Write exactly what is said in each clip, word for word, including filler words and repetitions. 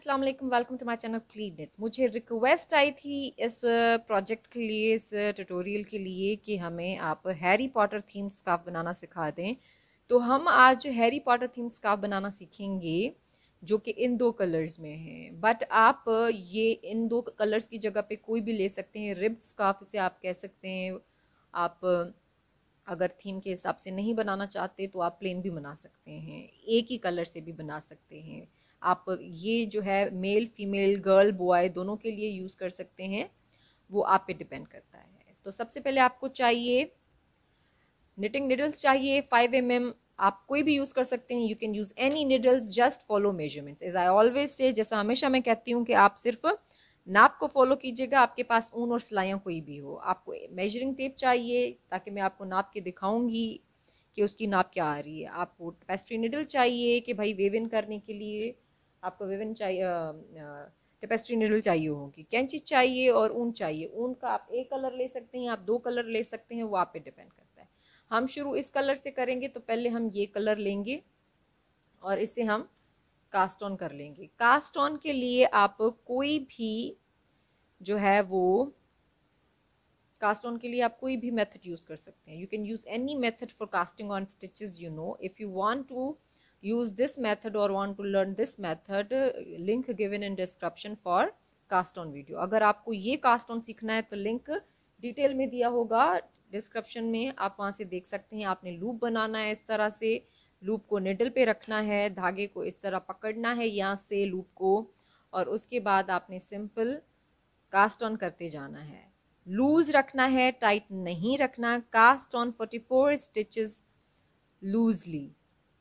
अस्सलाम वालेकुम, welcome to my channel clean knits. मुझे रिक्वेस्ट आई थी इस प्रोजेक्ट के लिए, इस ट्यूटोरियल के लिए कि हमें आप हैरी पॉटर थीम स्कार्फ बनाना सिखा दें। तो हम आज हैरी पॉटर थीम स्कार्फ बनाना सीखेंगे जो कि इन दो कलर्स में है। बट आप ये इन दो कलर्स की जगह पे कोई भी ले सकते हैं। रिब्ड स्कार्फ इसे आप कह सकते हैं। आप अगर थीम के हिसाब से नहीं बनाना चाहते तो आप प्लेन भी बना सकते हैं, एक ही कलर से भी बना सकते हैं। आप ये जो है मेल फीमेल गर्ल बॉय दोनों के लिए यूज़ कर सकते हैं, वो आप पे डिपेंड करता है। तो सबसे पहले आपको चाहिए निटिंग निडल्स चाहिए फाइव एम एम। आप कोई भी यूज़ कर सकते हैं, you can use any needles, just follow measurements as I always say. जैसा हमेशा मैं कहती हूँ कि आप सिर्फ नाप को फॉलो कीजिएगा, आपके पास ऊन और सिलाइयाँ कोई भी हो। आपको मेजरिंग टेप चाहिए ताकि मैं आपको नाप के दिखाऊंगी कि उसकी नाप क्या आ रही है। आपको टेपेस्ट्री निडल चाहिए कि भाई वेविन करने के लिए आपको वेविन चाहिए, टेपेस्ट्री निडल चाहिए होगी। कैंची चाहिए और ऊन चाहिए। ऊन का आप एक कलर ले सकते हैं, आप दो कलर ले सकते हैं, वो आप पे डिपेंड करता है। हम शुरू इस कलर से करेंगे, तो पहले हम ये कलर लेंगे और इसे हम कास्ट ऑन कर लेंगे। कास्ट ऑन के लिए आप कोई भी जो है वो कास्ट ऑन के लिए आप कोई भी मेथड यूज कर सकते हैं। You can use any method for casting on stitches. You know if you want to use this method or want to learn this method, link given in description for cast on video। अगर आपको ये cast on सीखना है तो link detail में दिया होगा description में, आप वहाँ से देख सकते हैं। आपने लूप बनाना है इस तरह से, लूप को निडल पे रखना है, धागे को इस तरह पकड़ना है यहाँ से लूप को, और उसके बाद आपने सिंपल कास्ट ऑन करते जाना है। लूज रखना है, टाइट नहीं रखना। Cast on forty four stitches loosely.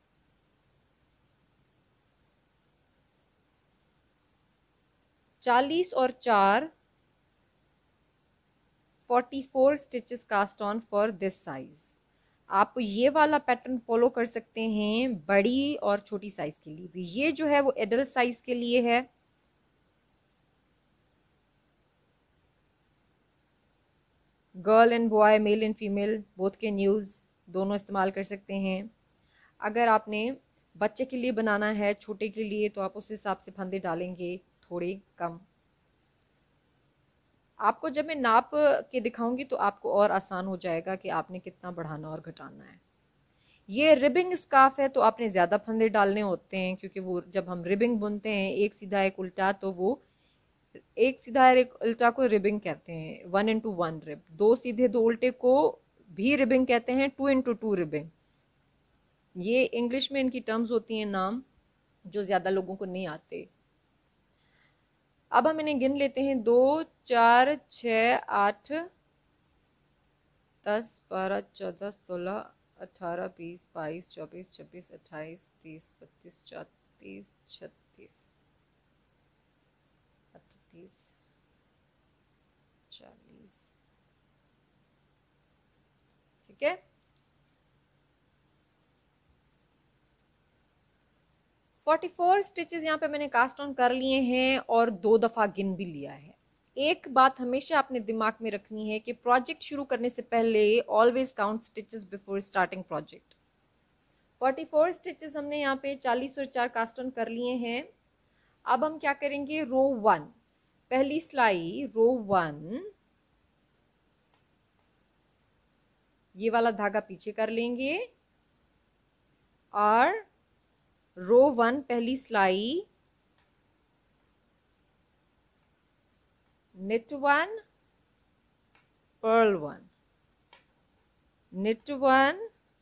चालीस और चार forty four stitches cast on for this size. आप ये वाला पैटर्न फॉलो कर सकते हैं बड़ी और छोटी साइज के लिए भी। ये जो है वो एडल्ट साइज के लिए है। Girl and boy, male and female both can use, दोनों इस्तेमाल कर सकते हैं। अगर आपने बच्चे के लिए बनाना है, छोटे के लिए, तो आप उस हिसाब से फंदे डालेंगे थोड़े कम। आपको जब मैं नाप के दिखाऊंगी तो आपको और आसान हो जाएगा कि आपने कितना बढ़ाना और घटाना है। ये रिबिंग स्कार्फ है तो आपने ज़्यादा फंदे डालने होते हैं, क्योंकि वो जब हम रिबिंग बुनते हैं एक सीधा एक उल्टा, तो वो एक सीधा एक उल्टा को रिबिंग कहते हैं, वन इंटू वन रिब। दो सीधे दो उल्टे को भी रिबिंग कहते हैं, टू इंटू टू रिबिंग। ये इंग्लिश में इनकी टर्म्स होती हैं, नाम जो ज़्यादा लोगों को नहीं आते। अब हम इन्हें गिन लेते हैं। दो चार छः आठ दस बारह चौदह सोलह अठारह बीस बाईस चौबीस छब्बीस अट्ठाईस तीस बत्तीस चौंतीस छत्तीस अड़तीस चालीस। ठीक है, फोर्टी फोर स्टिचेस यहाँ पे मैंने कास्ट ऑन कर लिए हैं और दो दफ़ा गिन भी लिया है। एक बात हमेशा अपने दिमाग में रखनी है कि प्रोजेक्ट शुरू करने से पहले always count stitches before starting project. Forty four stitches हमने यहाँ पे चालीस और चार कास्ट ऑन कर लिए हैं। अब हम क्या करेंगे, रो वन, पहली सिलाई रो वन, ये वाला धागा पीछे कर लेंगे और रो वन पहली सिलाई knit one purl one, knit one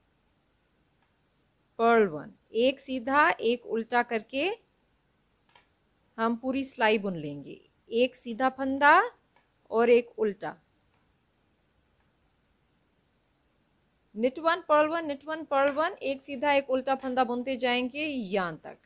purl one, एक सीधा एक उल्टा करके हम पूरी सिलाई बुन लेंगे। एक सीधा फंदा और एक उल्टा, knit one purl one, knit one purl one, एक सीधा एक उल्टा फंदा बुनते जाएंगे यहाँ तक।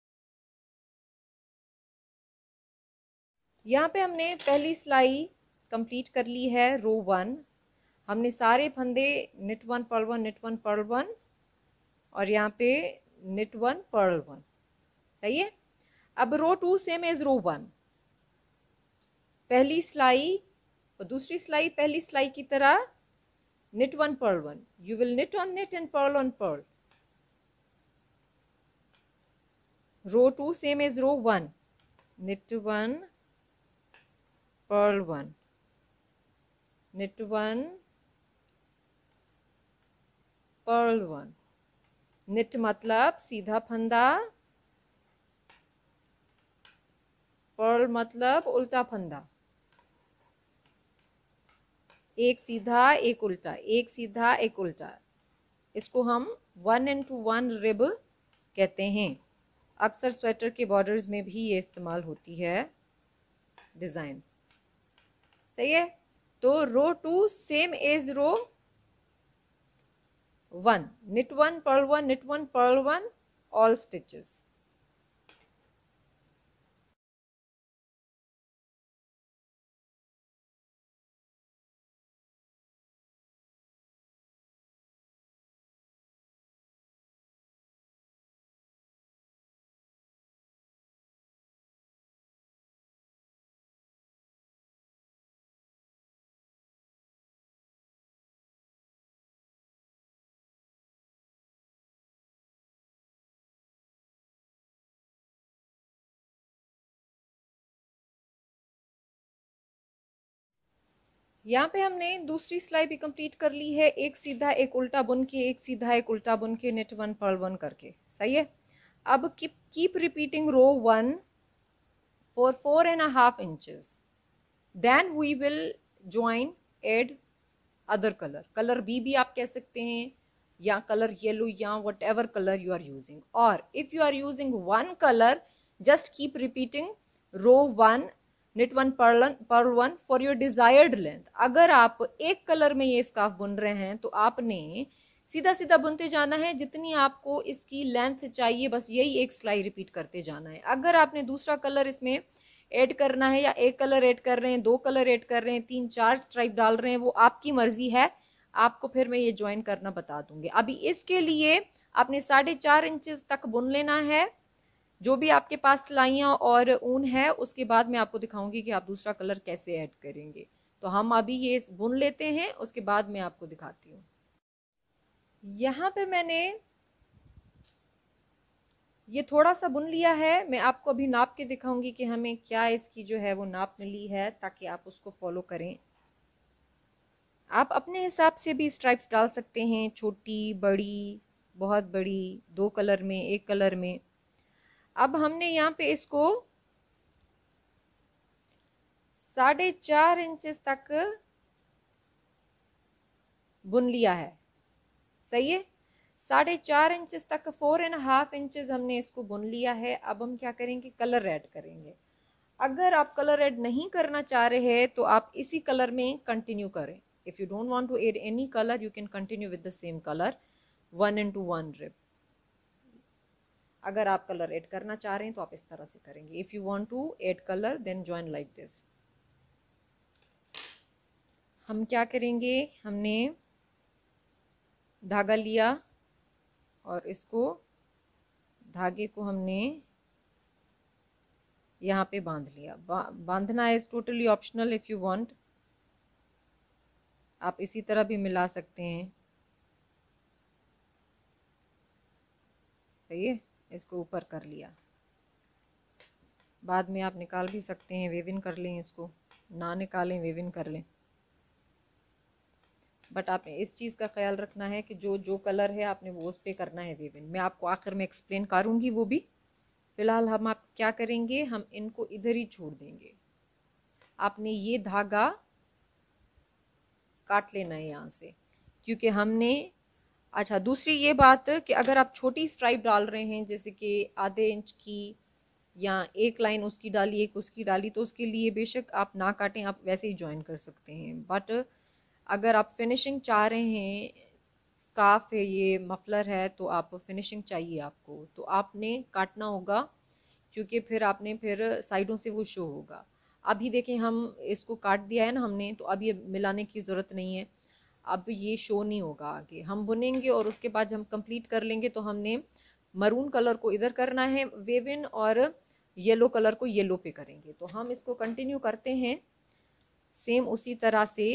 यहाँ पे हमने पहली सिलाई कंप्लीट कर ली है रो वन। हमने सारे फंदे knit one purl one knit one purl one और यहाँ पे निट वन पर्ल वन, सही है। अब row two same as row one, पहली सिलाई और दूसरी सिलाई पहली सिलाई की तरह knit one purl one, you will knit on knit and purl on purl. Row two same as row one, knit one purl one, knit one purl one. knit मतलब सीधा फंदा, purl मतलब उल्टा फंदा, एक सीधा एक उल्टा, एक सीधा एक उल्टा। इसको हम वन इंटू वन रिब कहते हैं। अक्सर स्वेटर के बॉर्डर्स में भी ये इस्तेमाल होती है डिज़ाइन, सही है। तो row two same as row one, knit one purl one knit one purl one all stitches. यहाँ पे हमने दूसरी सिलाई भी कंप्लीट कर ली है, एक सीधा एक उल्टा बुन के, एक सीधा एक उल्टा बुन के, निट वन पर्ल वन करके, सही है। अब keep keep repeating row one for four and half inches, then we will join add other colour, colour B भी आप कह सकते हैं या कलर येलो या whatever colour you are using. और if you are using one colour just keep repeating row one knit one purl purl one for your desired length. अगर आप एक कलर में ये स्कार्फ बुन रहे हैं तो आपने सीधा सीधा बुनते जाना है, जितनी आपको इसकी लेंथ चाहिए बस यही एक सिलाई रिपीट करते जाना है। अगर आपने दूसरा कलर इसमें ऐड करना है या एक कलर ऐड कर रहे हैं, दो कलर ऐड कर रहे हैं, तीन चार स्ट्राइप डाल रहे हैं, वो आपकी मर्जी है, आपको फिर मैं ये ज्वाइन करना बता दूंगी। अभी इसके लिए आपने साढ़े चार इंचेस तक बुन लेना है, जो भी आपके पास सिलाइयाँ और ऊन है। उसके बाद मैं आपको दिखाऊंगी कि आप दूसरा कलर कैसे ऐड करेंगे। तो हम अभी ये बुन लेते हैं, उसके बाद मैं आपको दिखाती हूँ। यहाँ पे मैंने ये थोड़ा सा बुन लिया है, मैं आपको अभी नाप के दिखाऊंगी कि हमें क्या इसकी जो है वो नाप मिली है, ताकि आप उसको फॉलो करें। आप अपने हिसाब से भी स्ट्राइप्स डाल सकते हैं, छोटी बड़ी बहुत बड़ी, दो कलर में एक कलर में। अब हमने यहाँ पे इसको साढ़े चार इंचेस तक बुन लिया है, सही है। साढ़े चार इंचेस तक, फोर एंड हाफ इंचेस हमने इसको बुन लिया है। अब हम क्या करेंगे, कलर ऐड करेंगे। अगर आप कलर ऐड नहीं करना चाह रहे हैं तो आप इसी कलर में कंटिन्यू करें। If you don't want to add any colour you can continue with the same colour, one into one rib. अगर आप कलर ऐड करना चाह रहे हैं तो आप इस तरह से करेंगे। If you want to add colour then join like this. हम क्या करेंगे, हमने धागा लिया और इसको धागे को हमने यहाँ पे बांध लिया। बा, बांधना is totally optional, if you want आप इसी तरह भी मिला सकते हैं, सही है। इसको ऊपर कर लिया, बाद में आप निकाल भी सकते हैं, वेविन कर लें, इसको ना निकालें वेविन कर लें। बट आपने इस चीज़ का ख्याल रखना है कि जो जो कलर है आपने वो उस पर करना है वेविन। मैं आपको आखिर में एक्सप्लेन करूँगी वो भी। फ़िलहाल हम आप क्या करेंगे, हम इनको इधर ही छोड़ देंगे। आपने ये धागा काट लेना है यहाँ से, क्योंकि हमने, अच्छा दूसरी ये बात कि अगर आप छोटी स्ट्राइप डाल रहे हैं, जैसे कि आधे इंच की या एक लाइन उसकी डाली एक उसकी डाली, तो उसके लिए बेशक आप ना काटें, आप वैसे ही ज्वाइन कर सकते हैं। बट अगर आप फिनिशिंग चाह रहे हैं, स्कार्फ है ये, मफलर है, तो आप फिनिशिंग चाहिए आपको, तो आपने काटना होगा, क्योंकि फिर आपने फिर साइडों से वो शो होगा। अभी देखें हम इसको काट दिया है ना हमने, तो अब ये मिलाने की ज़रूरत नहीं है, अब ये शो नहीं होगा आगे। हम बुनेंगे और उसके बाद जब हम कंप्लीट कर लेंगे तो हमने मरून कलर को इधर करना है वेव इन, और येलो कलर को येलो पे करेंगे। तो हम इसको कंटिन्यू करते हैं सेम उसी तरह से।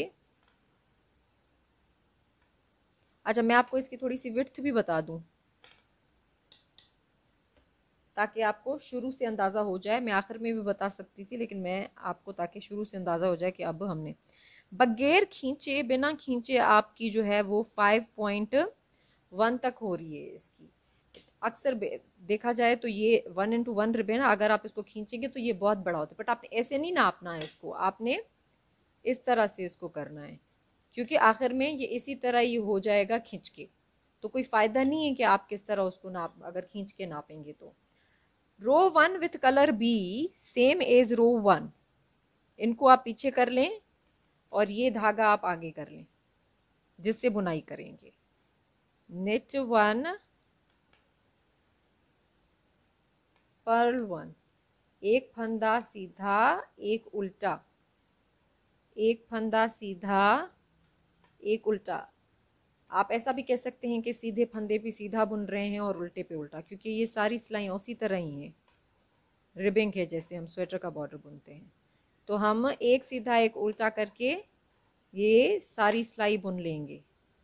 अच्छा, मैं आपको इसकी थोड़ी सी विड्थ भी बता दूं ताकि आपको शुरू से अंदाज़ा हो जाए। मैं आखिर में भी बता सकती थी, लेकिन मैं आपको ताकि शुरू से अंदाज़ा हो जाए कि अब हमने बगैर खींचे, बिना खींचे आपकी जो है वो फाइव पॉइंट वन तक हो रही है इसकी। अक्सर देखा जाए तो ये वन इंटू वन रिबन, अगर आप इसको खींचेंगे तो ये बहुत बड़ा होता है, बट आपने ऐसे नहीं नापना है इसको, आपने इस तरह से इसको करना है, क्योंकि आखिर में ये इसी तरह ही हो जाएगा खींच के। तो कोई फ़ायदा नहीं है कि आप किस तरह उसको नाप, अगर खींच के नापेंगे तो। Row one with colour B same as row one, इनको आप पीछे कर लें और ये धागा आप आगे कर लें जिससे बुनाई करेंगे। नेट वन पर्ल वन, एक फंदा सीधा एक उल्टा, एक फंदा सीधा एक उल्टा। आप ऐसा भी कह सकते हैं कि सीधे फंदे पे सीधा बुन रहे हैं और उल्टे पे उल्टा, क्योंकि ये सारी सिलाइयाँ उसी तरह ही हैं, रिबिंग है जैसे हम स्वेटर का बॉर्डर बुनते हैं। तो हम एक सीधा एक उल्टा करके ये सारी सिलाई बुन लेंगे।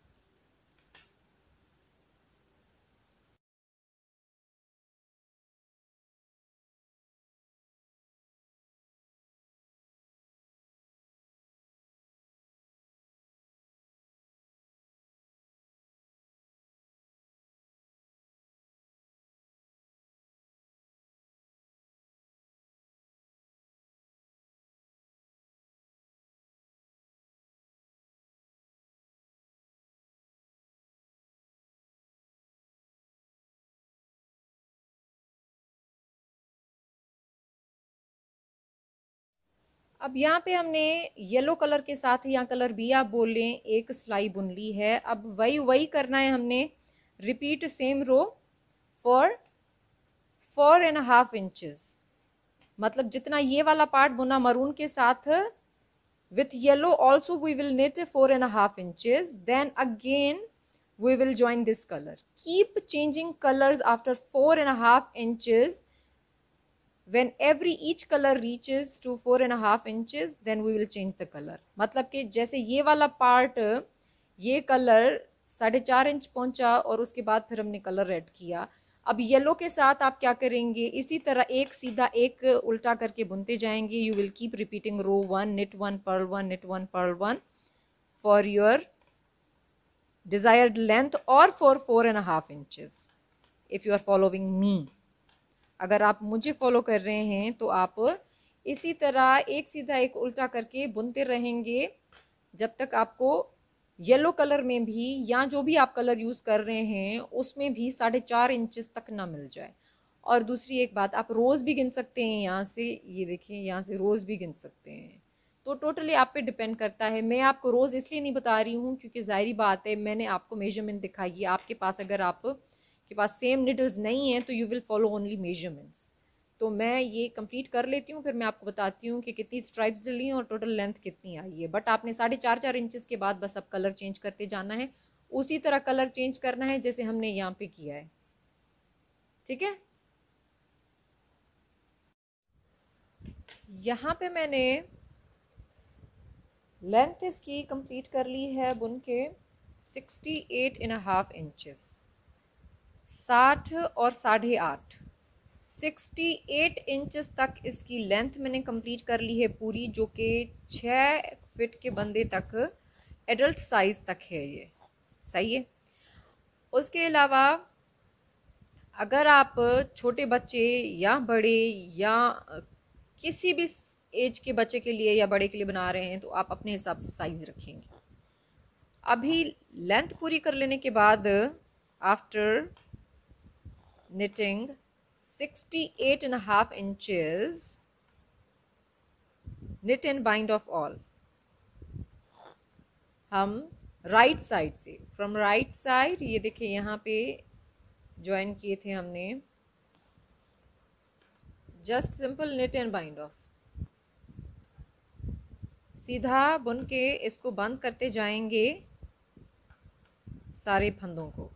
अब यहाँ पे हमने येलो कलर के साथ, यहाँ कलर बी आप बोल लें, एक सिलाई बुन ली है। अब वही वही करना है हमने, repeat same row for four and half inches. मतलब जितना ये वाला पार्ट बुना मरून के साथ, with yellow also we will knit four and a half inches, then again we will join this color. Keep changing colors after four and a half inches. When every each color reaches to four and a half inches, then we will change the color. मतलब कि जैसे ये वाला part, ये colour साढ़े चार inch पहुंचा और उसके बाद फिर हमने कलर रेड किया। अब येलो के साथ आप क्या करेंगे, इसी तरह एक सीधा एक उल्टा करके बुनते जाएंगे। You will keep repeating row one knit one purl one knit one purl one for your desired length और for four and half inches if you are following me. अगर आप मुझे फॉलो कर रहे हैं तो आप इसी तरह एक सीधा एक उल्टा करके बुनते रहेंगे जब तक आपको येलो कलर में भी, या जो भी आप कलर यूज़ कर रहे हैं उसमें भी साढ़े चार इंचेस तक ना मिल जाए। और दूसरी एक बात, आप रोज़ भी गिन सकते हैं यहाँ से, ये देखिए यहाँ से रोज़ भी गिन सकते हैं। तो टोटली आप पे डिपेंड करता है। मैं आपको रोज़ इसलिए नहीं बता रही हूँ क्योंकि ज़ाहिरी बात है मैंने आपको मेजरमेंट दिखाई है। आपके पास अगर आप के पास सेम निडल्स नहीं है तो you will follow only measurements. तो मैं ये कंप्लीट कर लेती हूँ, फिर मैं आपको बताती हूँ कि कितनी स्ट्राइप्स ली हैं और टोटल लेंथ कितनी आई है। बट आपने साढ़े चार चार इंचेस के बाद बस अब कलर चेंज करते जाना है, उसी तरह कलर चेंज करना है जैसे हमने यहाँ पे किया है। ठीक है, यहाँ पे मैंने लेंथ इसकी कंप्लीट कर ली है बुन के sixty eight and half inches, साठ और साढ़े आठ, सिक्सटी एट इंचेस तक इसकी लेंथ मैंने कंप्लीट कर ली है पूरी, जो कि छः फिट के बंदे तक एडल्ट साइज तक है, ये सही है। उसके अलावा अगर आप छोटे बच्चे या बड़े या किसी भी एज के बच्चे के लिए या बड़े के लिए बना रहे हैं तो आप अपने हिसाब से साइज रखेंगे। अभी लेंथ पूरी कर लेने के बाद after knitting sixty-eight and a half inches, knit and bind of all, हम राइट साइड से, फ्रॉम राइट साइड, ये देखिए यहाँ पे ज्वाइन किए थे हमने, just simple knit and bind off। सीधा बुन के इसको बंद करते जाएंगे सारे फंदों को।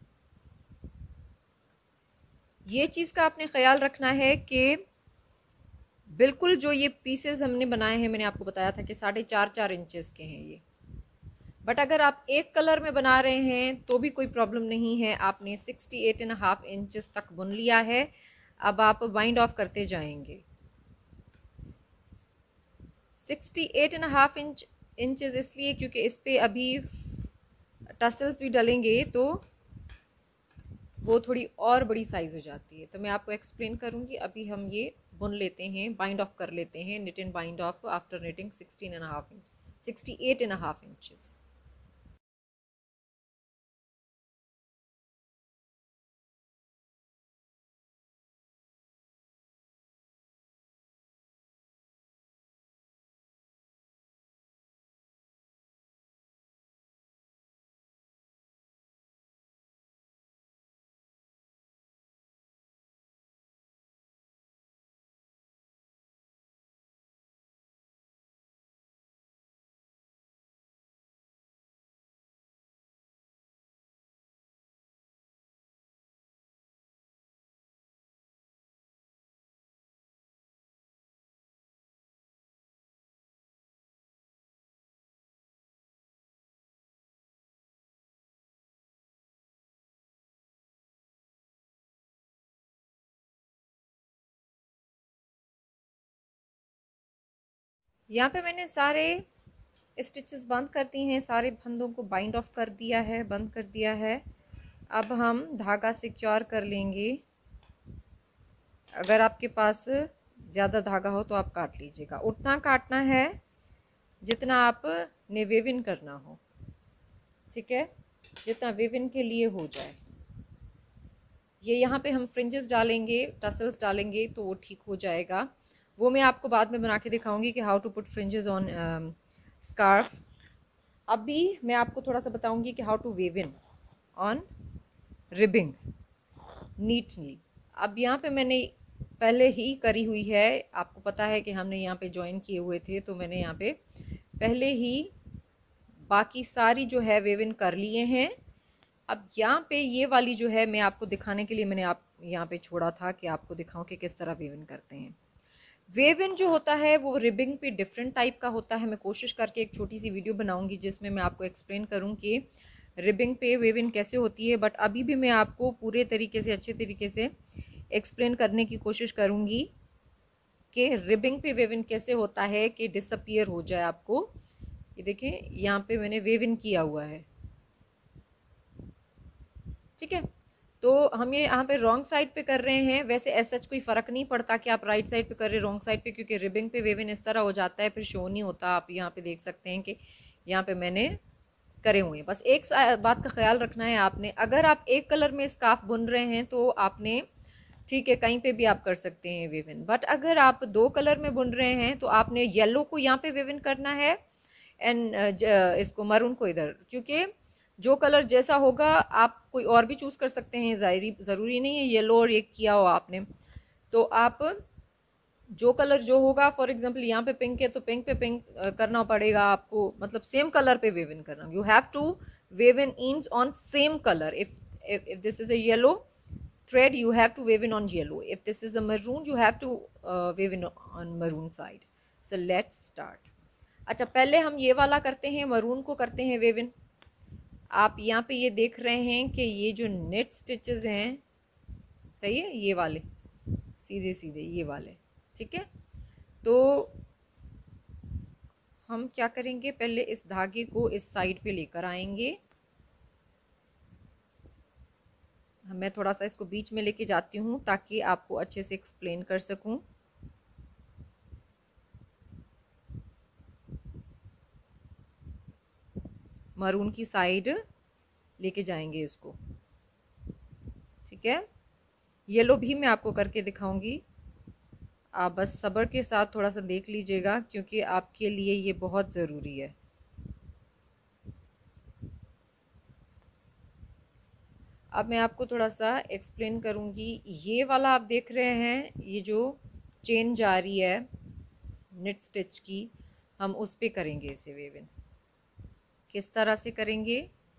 ये चीज़ का आपने ख्याल रखना है कि बिल्कुल जो ये पीसेस हमने बनाए हैं, मैंने आपको बताया था कि साढ़े चार चार इंचेस के हैं ये, बट अगर आप एक कलर में बना रहे हैं तो भी कोई प्रॉब्लम नहीं है। आपने sixty eight and half inches तक बुन लिया है। अब आप वाइंड ऑफ करते जाएंगे। Sixty eight and half inch inches इसलिए क्योंकि इस पे अभी टसल्स भी डलेंगे तो वो थोड़ी और बड़ी साइज़ हो जाती है। तो मैं आपको एक्सप्लेन करूँगी। अभी हम ये बुन लेते हैं, बाइंड ऑफ कर लेते हैं, knit and bind off after knitting sixteen and half inch sixty eight and half inches. यहाँ पे मैंने सारे स्टिचेस बंद कर दी हैं, सारे फंदों को बाइंड ऑफ कर दिया है, बंद कर दिया है। अब हम धागा सिक्योर कर लेंगे। अगर आपके पास ज़्यादा धागा हो तो आप काट लीजिएगा। उतना काटना है जितना आप ने वेविन करना हो, ठीक है, जितना वेविन के लिए हो जाए। ये यहाँ पे हम फ्रिंजेस डालेंगे, टसल्स डालेंगे तो वो ठीक हो जाएगा। वो मैं आपको बाद में बना के दिखाऊंगी कि how to put fringes on scarf. अभी मैं आपको थोड़ा सा बताऊंगी कि how to weave in on ribbing neatly. अब यहाँ पे मैंने पहले ही करी हुई है, आपको पता है कि हमने यहाँ पे ज्वाइन किए हुए थे, तो मैंने यहाँ पे पहले ही बाकी सारी जो है वेव इन कर लिए हैं। अब यहाँ पे ये वाली जो है मैं आपको दिखाने के लिए मैंने आप यहाँ पे छोड़ा था कि आपको दिखाऊं कि किस तरह वेव इन करते हैं। वेव इन जो होता है वो रिबिंग पे डिफरेंट टाइप का होता है। मैं कोशिश करके एक छोटी सी वीडियो बनाऊंगी जिसमें मैं आपको एक्सप्लेन करूं कि रिबिंग पे वेव इन कैसे होती है, बट अभी भी मैं आपको पूरे तरीके से अच्छे तरीके से एक्सप्लेन करने की कोशिश करूंगी कि रिबिंग पे वेव इन कैसे होता है कि डिसअपियर हो जाए आपको। ये देखें यहाँ पे मैंने वेव इन किया हुआ है, ठीक है। तो हम ये यहाँ पे रॉन्ग साइड पे कर रहे हैं। वैसे ऐसा कोई फ़र्क नहीं पड़ता कि आप राइट साइड पे कर रहे हैं रॉन्ग साइड पे, क्योंकि रिबिंग पे वेव इन इस तरह हो जाता है फिर शो नहीं होता। आप यहाँ पे देख सकते हैं कि यहाँ पे मैंने करे हुए हैं। बस एक बात का ख्याल रखना है आपने, अगर आप एक कलर में स्कार्फ बुन रहे हैं तो आपने, ठीक है, कहीं पे भी आप कर सकते हैं वेव इन, बट अगर आप दो कलर में बुन रहे हैं तो आपने येलो को यहाँ पे वेव इन करना है एंड इसको मरून को इधर, क्योंकि जो कलर जैसा होगा आप कोई और भी चूज़ कर सकते हैं। ज़ाहिरी ज़रूरी नहीं है येलो और एक किया हो आपने, तो आप जो कलर जो होगा, फॉर एग्जांपल यहाँ पे पिंक है तो पिंक पे पिंक करना पड़ेगा आपको, मतलब सेम कलर पे वेव इन करना। You have to weave in in on same colour. If if this is a yellow thread you have to wave in on yellow. If this is a maroon you have to uh, wave in on maroon side. So let's start. अच्छा, पहले हम ये वाला करते हैं, maroon को करते हैं वेव इन। आप यहाँ पे ये देख रहे हैं कि ये जो नेट स्टिचेस हैं, सही है, ये वाले सीधे सीधे ये वाले, ठीक है। तो हम क्या करेंगे, पहले इस धागे को इस साइड पे लेकर आएंगे। मैं थोड़ा सा इसको बीच में लेके जाती हूँ ताकि आपको अच्छे से एक्सप्लेन कर सकूँ। मरून की साइड लेके जाएंगे इसको, ठीक है। येलो भी मैं आपको करके दिखाऊंगी, आप बस सब्र के साथ थोड़ा सा देख लीजिएगा क्योंकि आपके लिए ये बहुत ज़रूरी है। अब मैं आपको थोड़ा सा एक्सप्लेन करूंगी। ये वाला आप देख रहे हैं, ये जो चेन जा रही है निट स्टिच की, हम उस पे करेंगे इसे वेव इन। किस तरह से करेंगे,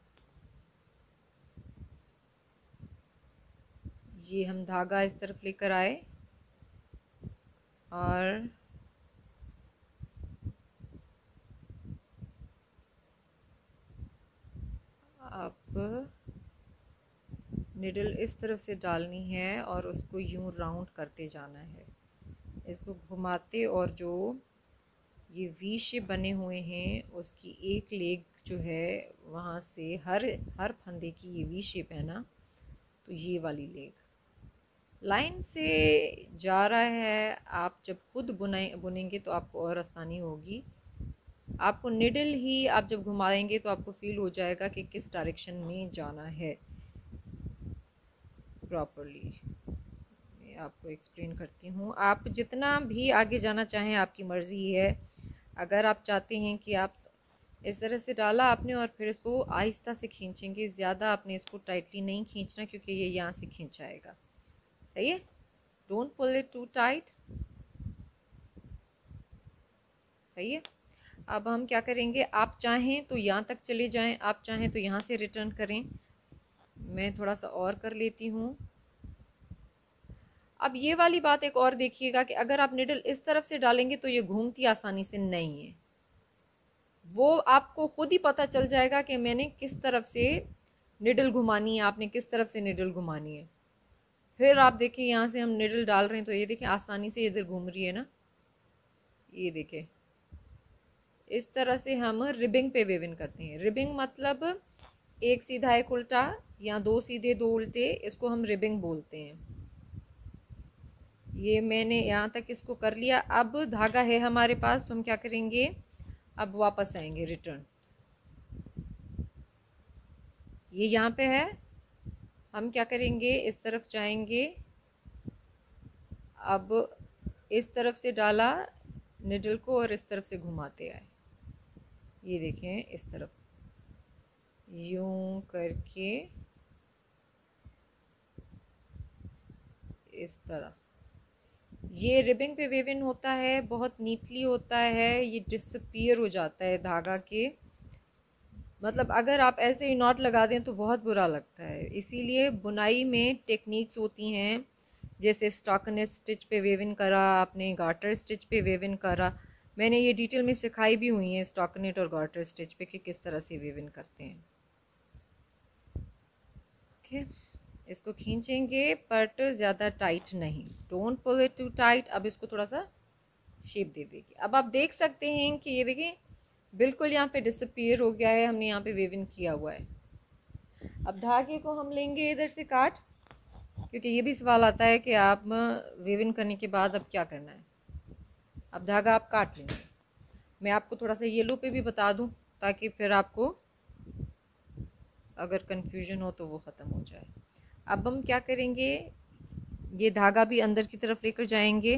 ये हम धागा इस तरफ लेकर आए और अब निडल इस तरफ से डालनी है और उसको यूं राउंड करते जाना है, इसको घुमाते, और जो ये वी शेप बने हुए हैं उसकी एक लेग जो है वहाँ से हर हर फंदे की ये वी शेप है ना, तो ये वाली लेग लाइन से जा रहा है। आप जब खुद बुनाए बुनेंगे तो आपको और आसानी होगी। आपको निडल ही आप जब घुमाएंगे तो आपको फील हो जाएगा कि किस डायरेक्शन में जाना है प्रॉपरली। मैं आपको एक्सप्लेन करती हूँ। आप जितना भी आगे जाना चाहें आपकी मर्ज़ी है। अगर आप चाहते हैं कि आप इस तरह से डाला आपने और फिर इसको आहिस्ता से खींचेंगे, ज़्यादा आपने इसको टाइटली नहीं खींचना क्योंकि ये यहाँ से खींचाएगा। सही है, don't pull it too tight. सही है। अब हम क्या करेंगे, आप चाहें तो यहाँ तक चले जाएं, आप चाहें तो यहाँ से रिटर्न करें। मैं थोड़ा सा और कर लेती हूँ। अब ये वाली बात एक और देखिएगा कि अगर आप निडल इस तरफ से डालेंगे तो ये घूमती आसानी से नहीं है। वो आपको खुद ही पता चल जाएगा कि मैंने किस तरफ से निडल घुमानी है, आपने किस तरफ से निडल घुमानी है। फिर आप देखिए यहाँ से हम निडल डाल रहे हैं तो ये देखिए आसानी से इधर घूम रही है ना, ये देखिए। इस तरह से हम रिबिंग पे वेविंग करते हैं। रिबिंग मतलब एक सीधा एक उल्टा या दो सीधे दो उल्टे, इसको हम रिबिंग बोलते हैं। ये मैंने यहाँ तक इसको कर लिया। अब धागा है हमारे पास तो हम क्या करेंगे, अब वापस आएंगे रिटर्न। ये यहाँ पे है, हम क्या करेंगे इस तरफ जाएंगे। अब इस तरफ से डाला निडल को और इस तरफ से घुमाते आए, ये देखें इस तरफ यूं करके इस तरह। ये रिबिंग पे वेविन होता है, बहुत नीटली होता है, ये डिसअपीयर हो जाता है धागा के। मतलब अगर आप ऐसे ही नॉट लगा दें तो बहुत बुरा लगता है। इसीलिए बुनाई में टेक्निक्स होती हैं, जैसे स्टॉकनेट स्टिच पे वेविन करा आपने, गार्टर स्टिच पे वेविन करा। मैंने ये डिटेल में सिखाई भी हुई है स्टॉकनेट और गार्टर स्टिच पे कि किस तरह से वेविन करते हैं। ओके, इसको खींचेंगे बट ज़्यादा टाइट नहीं, don't pull it too tight. अब इसको थोड़ा सा शेप दे देगी। अब आप देख सकते हैं कि ये देखिए बिल्कुल यहाँ पे डिसअपीयर हो गया है, हमने यहाँ पे वेविन किया हुआ है। अब धागे को हम लेंगे इधर से काट, क्योंकि ये भी सवाल आता है कि आप वेविन करने के बाद अब क्या करना है। अब धागा आप काट लेंगे। मैं आपको थोड़ा सा येलो पे भी बता दूं ताकि फिर आपको अगर कंफ्यूजन हो तो वो ख़त्म हो जाए। अब हम क्या करेंगे, ये धागा भी अंदर की तरफ लेकर जाएंगे।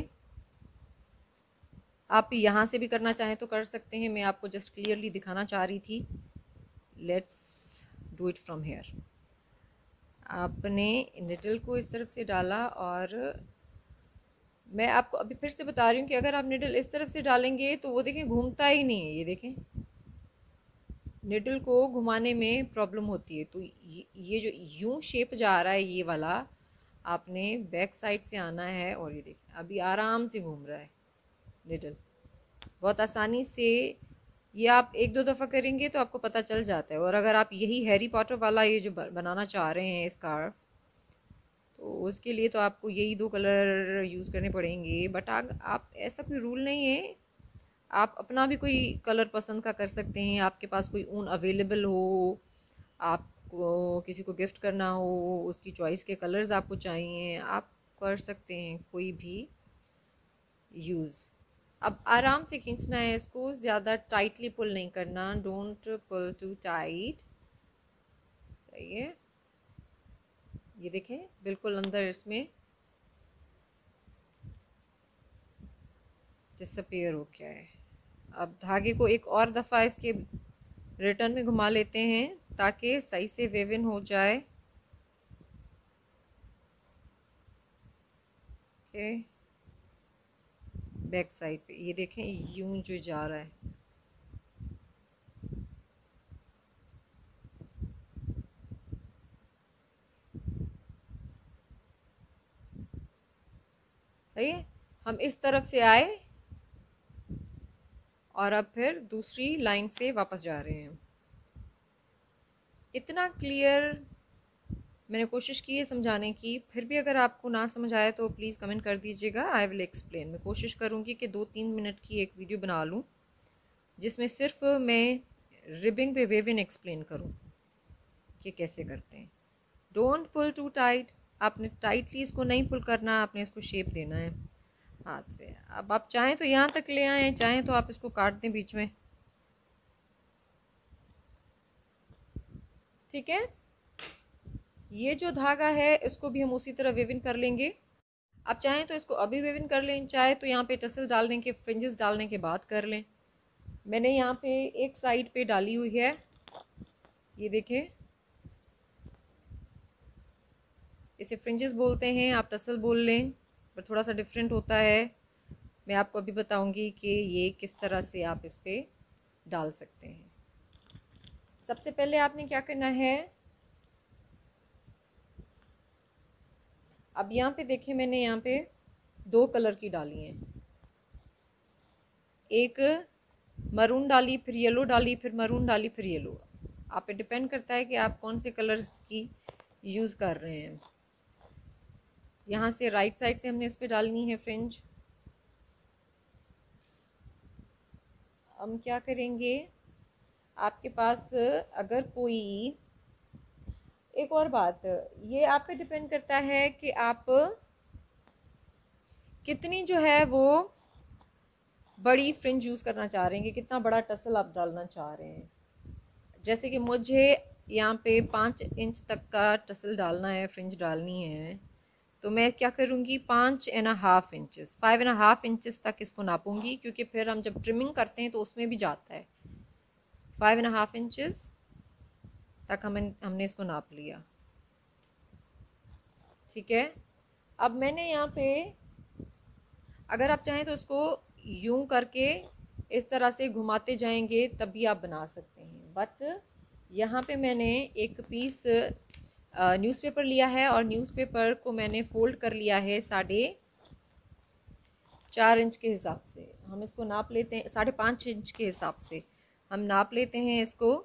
आप यहाँ से भी करना चाहें तो कर सकते हैं, मैं आपको जस्ट क्लियरली दिखाना चाह रही थी। Let's do it from here. आपने निडल को इस तरफ से डाला और मैं आपको अभी फिर से बता रही हूँ कि अगर आप निडल इस तरफ से डालेंगे तो वो देखें घूमता ही नहीं है। ये देखें निडल को घुमाने में प्रॉब्लम होती है। तो ये, ये जो यूं शेप जा रहा है ये वाला, आपने बैक साइड से आना है और ये देखें अभी आराम से घूम रहा है निडल, बहुत आसानी से। ये आप एक दो दफ़ा करेंगे तो आपको पता चल जाता है। और अगर आप यही हैरी पॉटर वाला ये जो बनाना चाह रहे हैं स्कार्फ, तो उसके लिए तो आपको यही दो कलर यूज़ करने पड़ेंगे। बट आप ऐसा कोई रूल नहीं है, आप अपना भी कोई कलर पसंद का कर सकते हैं। आपके पास कोई ऊन अवेलेबल हो, आपको किसी को गिफ्ट करना हो, उसकी चॉइस के कलर्स आपको चाहिए, आप कर सकते हैं कोई भी यूज़। अब आराम से खींचना है इसको, ज़्यादा टाइटली पुल नहीं करना, डोंट पुल टू टाइट। सही है, ये देखें बिल्कुल अंदर इसमें डिसअपीयर हो गया है। अब धागे को एक और दफ़ा इसके रिटर्न में घुमा लेते हैं ताकि सही से वेविन हो जाए। ओके, बैक साइड पे ये देखें यूं जो जा रहा है। सही है। हम इस तरफ से आए और अब फिर दूसरी लाइन से वापस जा रहे हैं। इतना क्लियर मैंने कोशिश की है समझाने की, फिर भी अगर आपको ना समझ आए तो प्लीज़ कमेंट कर दीजिएगा। I will explain. मैं कोशिश करूँगी कि दो तीन मिनट की एक वीडियो बना लूँ जिसमें सिर्फ मैं रिबिंग पे वेविंग एक्सप्लेन करूँ कि कैसे करते हैं। Don't pull too tight. आपने टाइटली इसको नहीं पुल करना, आपने इसको शेप देना है हाथ से। अब आप चाहें तो यहाँ तक ले आएँ, चाहें तो आप इसको काट दें बीच में। ठीक है, ये जो धागा है इसको भी हम उसी तरह वेविंग कर लेंगे। आप चाहें तो इसको अभी वेविंग कर लें, चाहे तो यहाँ पे टसल डालने के फ्रिंजेस डालने के बाद कर लें। मैंने यहाँ पे एक साइड पे डाली हुई है, ये देखें, इसे फ्रिंजेस बोलते हैं, आप टसल बोल लें, पर थोड़ा सा डिफरेंट होता है। मैं आपको अभी बताऊंगी कि ये किस तरह से आप इस पर डाल सकते हैं। सबसे पहले आपने क्या करना है, अब यहाँ पे देखें मैंने यहाँ पे दो कलर की डाली हैं, एक मरून डाली, फिर येलो डाली, फिर मरून डाली, फिर येलो। आप पे डिपेंड करता है कि आप कौन से कलर की यूज़ कर रहे हैं। यहाँ से राइट साइड से हमने इस पे डालनी है फ्रिंज। हम क्या करेंगे, आपके पास अगर कोई, एक और बात, ये आप पे डिपेंड करता है कि आप कितनी जो है वो बड़ी फ्रिंज यूज़ करना चाह रहे हैं, कि कितना बड़ा टसल आप डालना चाह रहे हैं। जैसे कि मुझे यहाँ पे पाँच इंच तक का टसल डालना है, फ्रिंज डालनी है, तो मैं क्या करूँगी, पाँच and half inches, five and half inches तक इसको नापूंगी, क्योंकि फिर हम जब ट्रिमिंग करते हैं तो उसमें भी जाता है। फाइव एंड हाफ इंचेस तक हम हमने इसको नाप लिया। ठीक है, अब मैंने यहाँ पे, अगर आप चाहें तो उसको यूं करके इस तरह से घुमाते जाएंगे तब भी आप बना सकते हैं, बट यहाँ पे मैंने एक पीस न्यूज़पेपर लिया है और न्यूज़पेपर को मैंने फोल्ड कर लिया है साढ़े चार इंच के हिसाब से। हम इसको नाप लेते हैं, साढ़े पाँच इंच के हिसाब से हम नाप लेते हैं इसको,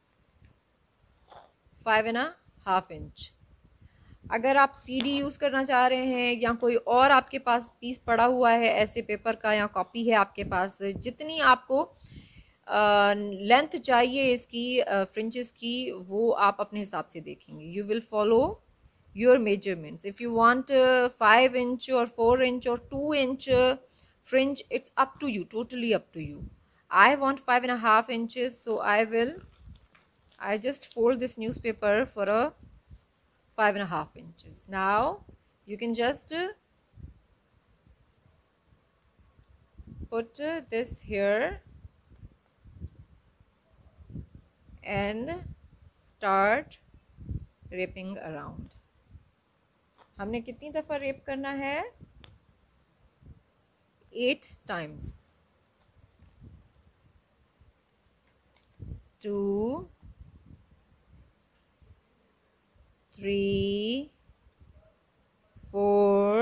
फाइव एंड हाफ इंच। अगर आप सीडी यूज़ करना चाह रहे हैं या कोई और आपके पास पीस पड़ा हुआ है ऐसे पेपर का या कॉपी है आपके पास, जितनी आपको लेंथ चाहिए इसकी फ्रिंजेस की, वो आप अपने हिसाब से देखेंगे। You will follow your measurements. If you want five inch और फोर इंच और two inch fringe, it's up to you, totally up to you. I want five and a half inches, so I will I just fold this newspaper for a five and a half inches. Now you can just put this here and start wrapping around. हमने कितनी दफ़ा wrap करना है, eight times. Two, three, four,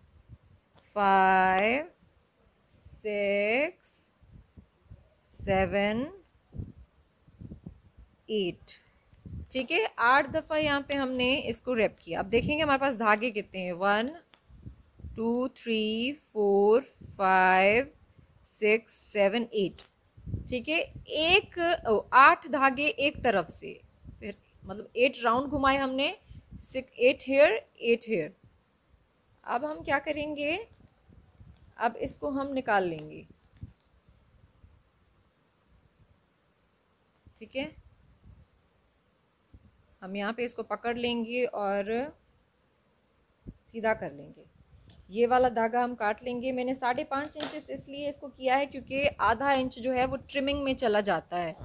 five, six, seven, eight. ठीक है, आठ दफ़ा यहाँ पे हमने इसको रैप किया। अब देखेंगे हमारे पास धागे कितने हैं, one, two, three, four, five, six, seven, eight. ठीक है, एक आठ धागे एक तरफ से, फिर मतलब एट राउंड घुमाए हमने, six, eight here, eight here. अब हम क्या करेंगे, अब इसको हम निकाल लेंगे। ठीक है, हम यहाँ पे इसको पकड़ लेंगे और सीधा कर लेंगे। ये वाला धागा हम काट लेंगे। मैंने साढ़े पाँच इंच इसलिए इसको किया है क्योंकि आधा इंच जो है वो ट्रिमिंग में चला जाता है।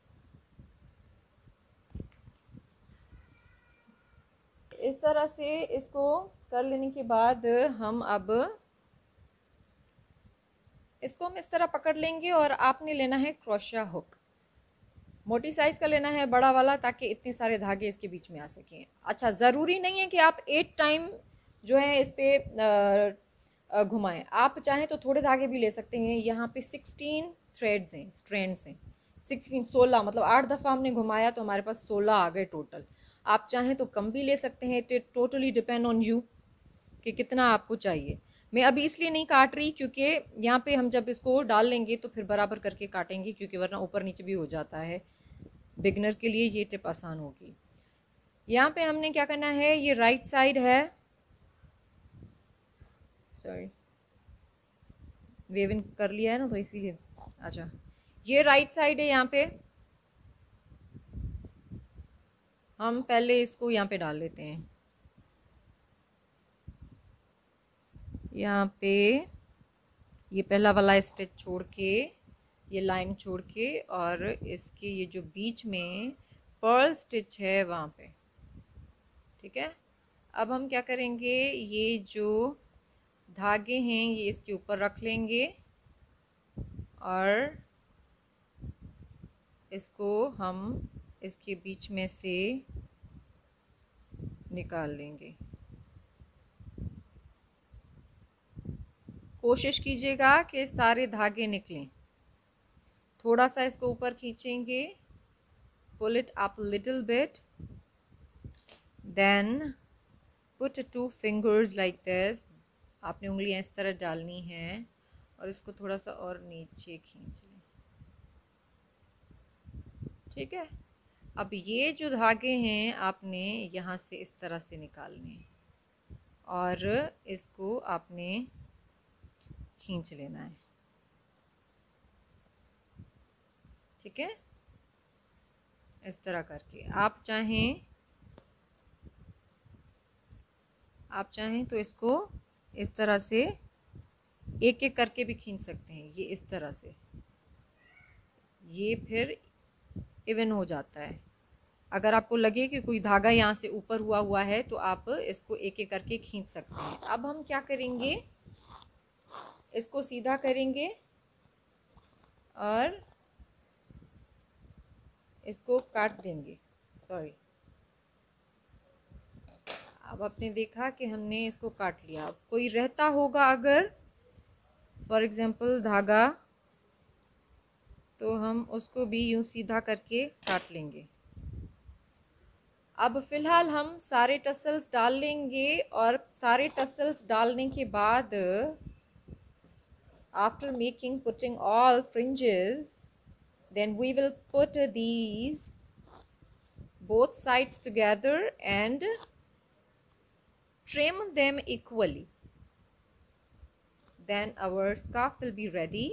इस तरह से इसको कर लेने के बाद हम अब इसको हम इस तरह पकड़ लेंगे और आपने लेना है क्रोशिया हुक। मोटी साइज़ का लेना है, बड़ा वाला, ताकि इतने सारे धागे इसके बीच में आ सकें। अच्छा, ज़रूरी नहीं है कि आप एट टाइम जो है इस पर घुमाएं, आप चाहें तो थोड़े धागे भी ले सकते हैं। यहाँ पे सिक्सटीन थ्रेड्स हैं, स्ट्रैंड्स हैं, सिक्सटीन सोलह, मतलब आठ दफ़ा हमने घुमाया तो हमारे पास सोलह आ गए टोटल। आप चाहें तो कम भी ले सकते हैं, it totally depend on you कि कितना आपको चाहिए। मैं अभी इसलिए नहीं काट रही क्योंकि यहाँ पे हम जब इसको डाल लेंगे तो फिर बराबर करके काटेंगे, क्योंकि वरना ऊपर नीचे भी हो जाता है। बिगनर के लिए ये टिप आसान होगी। यहाँ पे हमने क्या करना है, ये राइट साइड है, सॉरी वेविंग कर लिया है ना तो इसीलिए। अच्छा, ये राइट साइड है, यहाँ पे हम पहले इसको यहाँ पे डाल लेते हैं। यहाँ पे ये पहला वाला स्टिच छोड़ के, ये लाइन छोड़ के, और इसके ये जो बीच में पर्ल स्टिच है वहाँ पे, ठीक है। अब हम क्या करेंगे, ये जो धागे हैं ये इसके ऊपर रख लेंगे और इसको हम इसके बीच में से निकाल लेंगे। कोशिश कीजिएगा कि सारे धागे निकलें। थोड़ा सा इसको ऊपर खींचेंगे, pull it up little bit, then put two fingers like this. आपने उंगलियां इस तरह डालनी है और इसको थोड़ा सा और नीचे खींच लें, ठीक है। अब ये जो धागे हैं आपने यहाँ से इस तरह से निकालने हैं और इसको आपने खींच लेना है, ठीक है। इस तरह करके आप चाहें आप चाहें तो इसको इस तरह से एक एक करके भी खींच सकते हैं। ये इस तरह से, ये फिर इवन हो जाता है। अगर आपको लगे कि कोई धागा यहाँ से ऊपर हुआ हुआ है तो आप इसको एक एक करके खींच सकते हैं। अब हम क्या करेंगे, इसको सीधा करेंगे और इसको काट देंगे, सॉरी। अब आपने देखा कि हमने इसको काट लिया। अब कोई रहता होगा अगर फॉर एग्जांपल धागा, तो हम उसको भी यूं सीधा करके काट लेंगे। अब फिलहाल हम सारे टसल्स डाल लेंगे और सारे टसल्स डालने के बाद after making putting all fringes, then we will put these both sides together and trim them equally, then our scarf will be ready.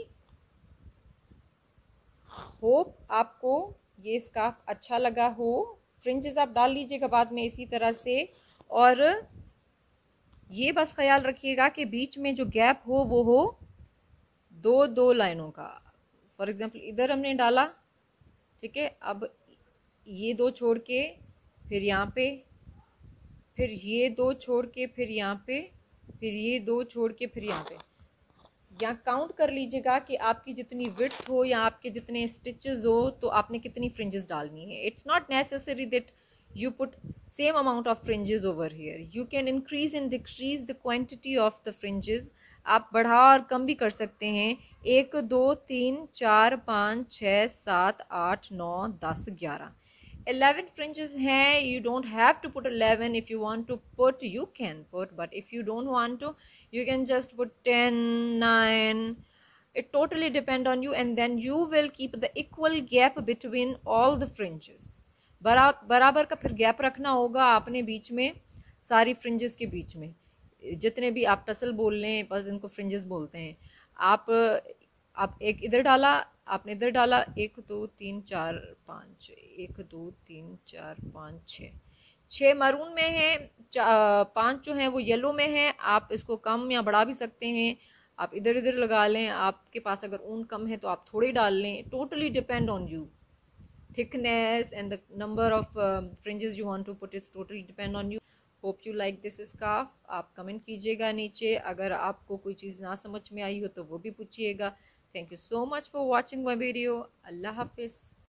Hope आपको ये स्कार्फ अच्छा लगा हो। फ्रिंजेस आप डाल लीजिएगा बाद में इसी तरह से, और ये बस ख्याल रखिएगा कि बीच में जो गैप हो वो हो दो दो लाइनों का। फॉर एग्जांपल इधर हमने डाला, ठीक है, अब ये दो छोड़ के फिर यहाँ पे, फिर ये दो छोड़ के फिर यहाँ पे, फिर ये दो छोड़ के फिर यहाँ पे। यहाँ काउंट कर लीजिएगा कि आपकी जितनी विड्थ हो या आपके जितने स्टिचेस हो तो आपने कितनी फ्रिंजेस डालनी है। It's not necessary that you put same amount of fringes over here. You can increase and decrease the quantity of the fringes. आप बढ़ा और कम भी कर सकते हैं। एक दो तीन चार पाँच छः सात आठ नौ दस ग्यारह, eleven fringes हैं। You don't have to put eleven. If you want to put, you can put, but if you don't want to, you can just put ten, nine. It totally depend on you, and then you will keep the equal gap between all the fringes. बरा बराबर का फिर gap रखना होगा आपने बीच में, सारी fringes के बीच में, जितने भी आप टसल बोल लें, बस इनको फ्रिंजेस बोलते हैं। आप आप एक इधर डाला, आपने इधर डाला, एक दो तीन चार पाँच, एक दो तीन चार पाँच छः, छः मरून में है, पाँच जो हैं वो येलो में है। आप इसको कम या बढ़ा भी सकते हैं, आप इधर इधर लगा लें। आपके पास अगर ऊन कम है तो आप थोड़ी डाल लें, totally depend on you. thickness and the number of uh, fringes you want to put is totally depend on you. Hope you like this scarf. आप कमेंट कीजिएगा नीचे, अगर आपको कोई चीज़ ना समझ में आई हो तो वो भी पूछिएगा। Thank you so much for watching my video. अल्लाह हाफिज़।